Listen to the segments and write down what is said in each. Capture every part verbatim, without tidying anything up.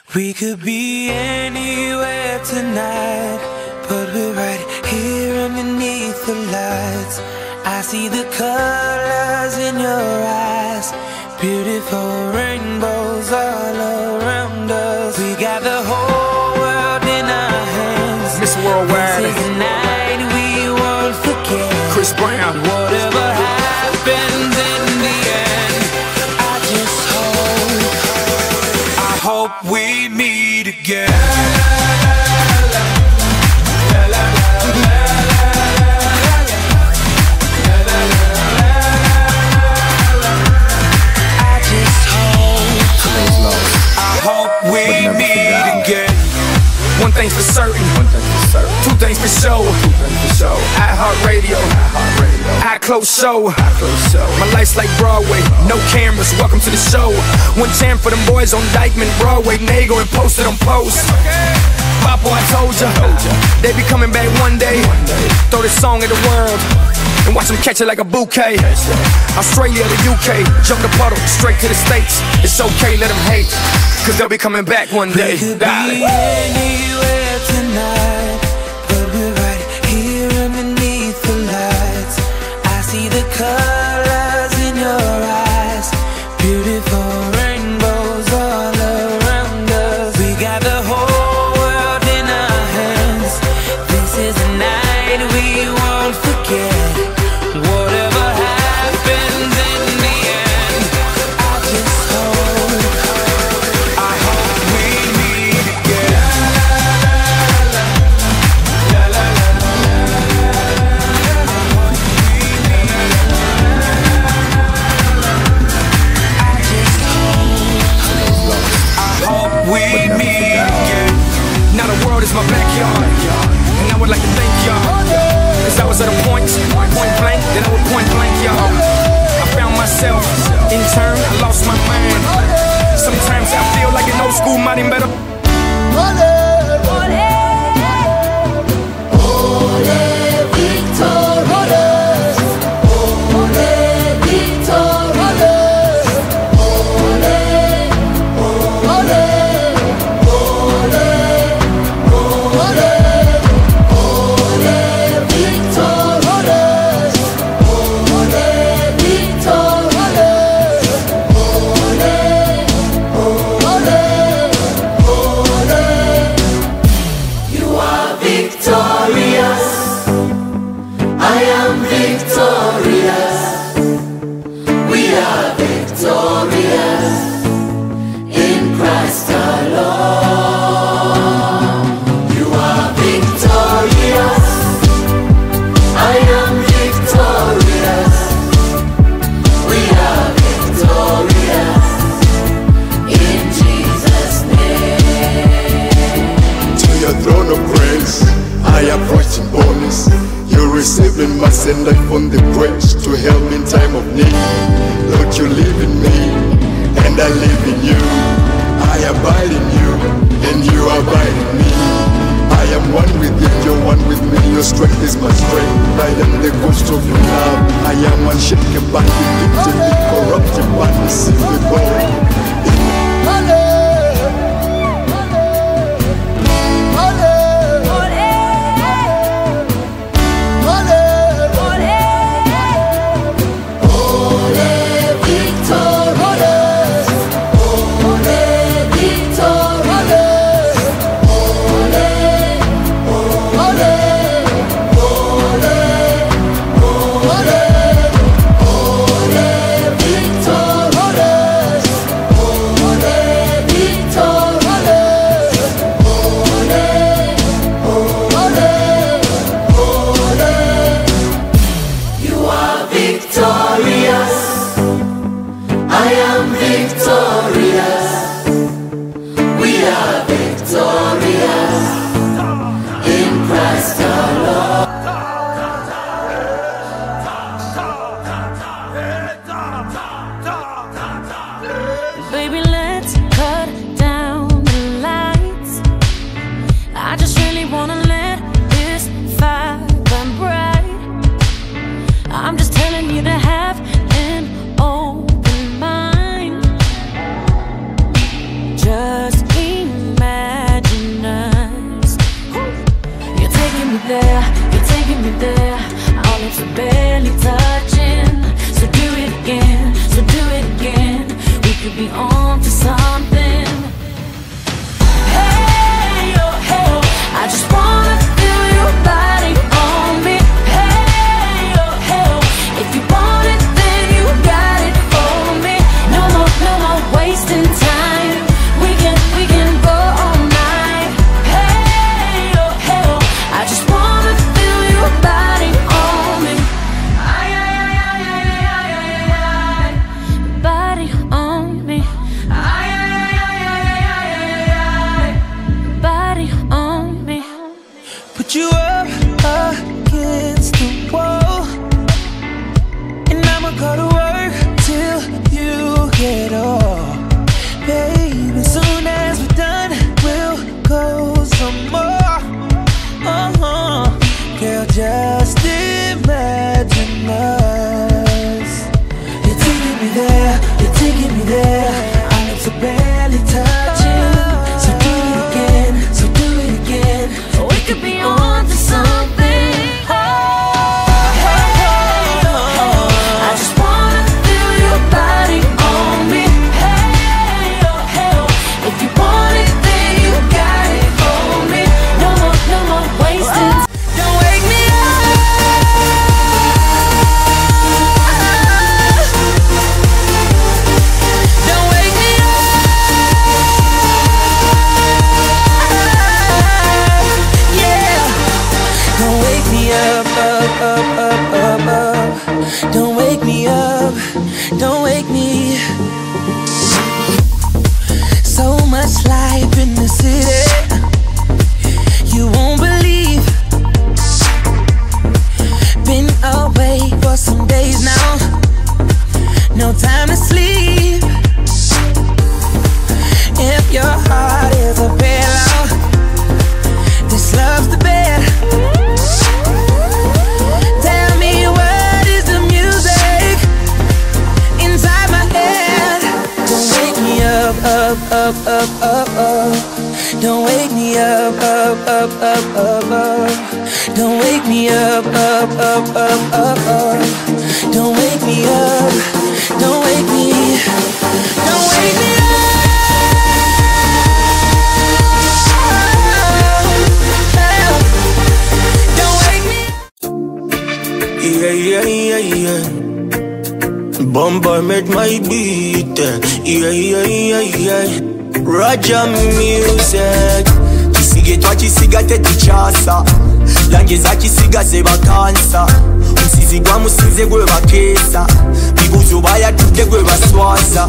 We could be anywhere tonight, but we're right here underneath the lights. I see the colors in your eyes, beautiful rainbows all around us. We got the whole world in our hands. Miss Worldwide. This is the night we won't forget. Chris Brown. Whatever happens in the end, I just hope, I hope we meet again. We meet again. One thing's for certain, One thing for certain. Two things for sure. Two things for sure. iHeartRadio, iHeartRadio. iClose show. iClose show. My life's like Broadway, no cameras. Welcome to the show. One jam for them boys on Dykeman, Broadway, Nago, and posted on post. Papo, I told ya, they be coming back one day. Throw this song at the world and watch them catch it like a bouquet. Australia to U K, jump the puddle, straight to the States. It's okay, let them hate, cause they'll be coming back one day. We could be anywhere tonight, but we're right here underneath the lights. I see the colors in your eyes, beautiful rainbows all around us. We got the whole world in our hands. This is a night we won't forget. Whatever happens in the end, I just hope, I hope we meet again. La la la I hope we meet again. Now the world is my backyard, and I would like to thank y'all, cause I was at a point, point blank, then I would point blank y'all. I found myself, in turn I lost my mind. Sometimes I feel like an old school mighty better. Receiving my send life on the grace to help in time of need. Lord, you live in me, and I live in you. I abide in you, and you abide in me. I am one with you, you're one with me. Your strength is my strength. I am the ghost of your love. I am unshaken by the victory, corrupted by the silver gold. Ole, don't wake me. So much life in the city, you won't believe. Been away for some days now, no time to sleep. If your heart is a pillow, this love's the bed. Tell me what is the music inside my head. Don't wake me up, up, up, up, up, up. Don't wake me up, up, up, up, up, up. Don't wake me up, up, up, up, up, up. Don't wake me up, don't wake me, don't wake me up. Yeah, yeah, yeah, yeah. Bumper made my beat. Yeah, yeah, yeah, yeah. Roger music. Kisigetwa kisigate tuchasa. Langeza kisiga zeba kansa. Msizigwa musize gwe bakesa. Bibuzo baya tude gwe baswaza.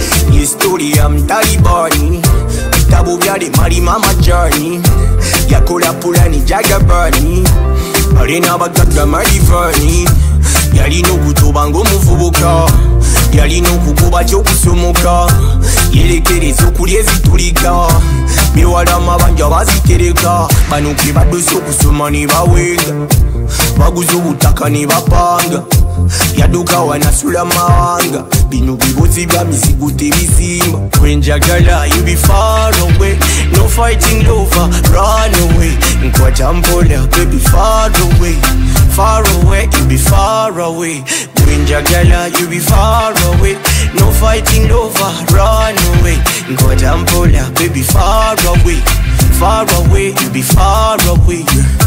Historia mtalibani. Vitabu vyale mali mama journey. Yakola pulani jaga burning. Arena bagaga marivani. Yalino kutoba ng'omuvubuka, yalino kukuba ky'okusomoka, yerekereza okulya ezitulika, miwala amabanja bazitereka. Bano ke badduse okusoma ne bawenga, baguza obutaka ne bapanga, yaduka wanasula mawanga. Bino bibuzi bya misigo tebizimba. Kwenjagala you be far away, no fighting over, run away. Nkwata mpola baby far away, far away, you be far away. Kwenjagala you be far away, no fighting over, run away. Nkwata mpola baby far away, far away, you be far away.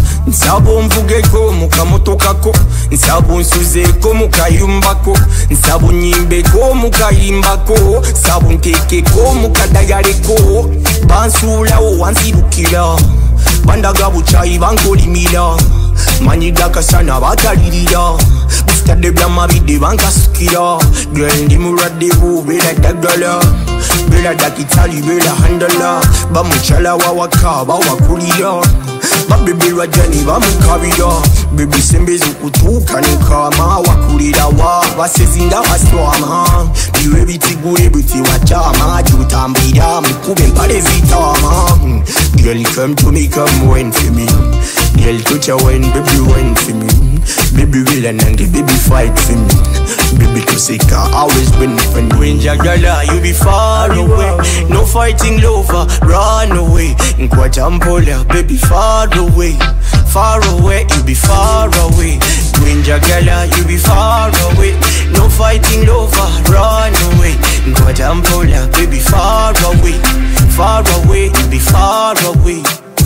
Nsabo mvugeko mukamotokako, nsabo nsuzeko mukayumbako, nsabo nyimbeko mukayimbako, nsabo ntekeko mukadagaleko. Bansulawo wansirukira, bandaga buchayi bankolimira, manyiga kasana bakalirira, bustade byamabide bankasukira. Girl ndi muradebu bela dagala, bela dakitali bela handala, bamuchala wawaka bawakulira, babibi rajani bamukabira, bibi sembezo kutuka nikama wakulira wa basezinda baswama. Biwe bitigure biti wachama, jutambira mukube mpale zitama. Girl come to me, come wine for me. Girl touch your wine, baby wine for me. Baby will and the baby fight for me. Baby to say car always win for me. When Jagala you be far away, no fighting lover, run away. Nkwata mpola baby far away, far away, you be far away. When Jagala you be far away, no fighting lover, run away. Nkwata mpola baby far away, far away, you be far away.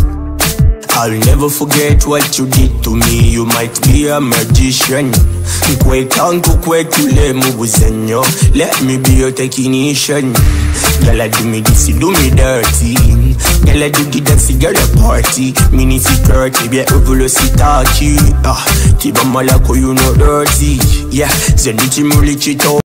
I'll never forget what you did to me. You might be a magician. Nkwekanku kwekule mubuzenyo. Let me be your technician. Girl, I do me this, you do me dirty. Girl, I do the dance, girl, a party. Mini security, be a velocity. Ah, tiba malako, you know dirty. Yeah, zendichi mulichito.